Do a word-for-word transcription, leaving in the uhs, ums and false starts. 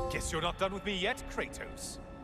Guess you're not done with me yet, Kratos.